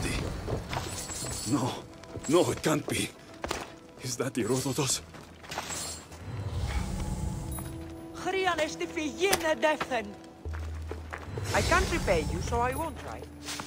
body. No. No, it can't be. Is that Herodotus? I can't repay you, so I won't try.